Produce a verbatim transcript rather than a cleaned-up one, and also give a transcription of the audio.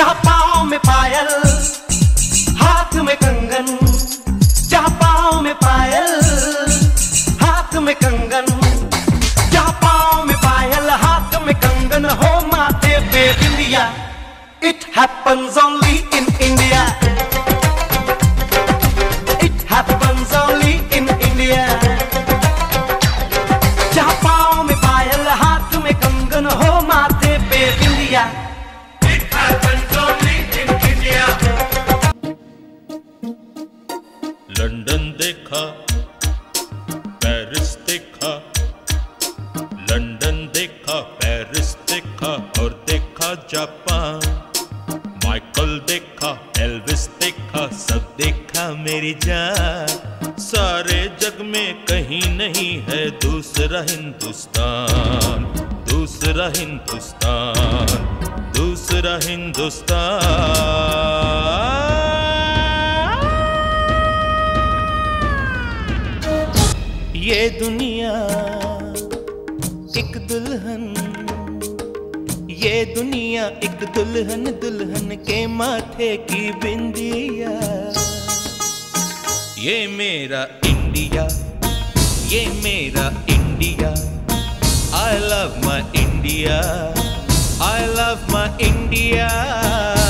जहाँ पाँव में पायल हाथ में कंगन, जहाँ पाँव में पायल हाथ में कंगन, जहाँ पाँव में पायल हाथ में कंगन हो माथे पे बिंदिया। It happens only in India. It happens only in India. जहाँ पाँव में पायल हाथ में कंगन हो माथे पे बिंदिया। It happens only in India. London देखा, पेरिस देखा, लंदन देखा, पेरिस देखा और देखा जापान। माइकल देखा, एल्विस देखा, सब देखा मेरी जान। सारे जग में कहीं नहीं है दूसरा हिंदुस्तान, दूसरा हिंदुस्तान, दूसरा हिंदुस्तान। ये दुनिया एक दुल्हन, ये दुनिया एक दुल्हन, दुल्हन के माथे की बिंदिया। ये मेरा इंडिया, ये मेरा India. I love my India, I love my India।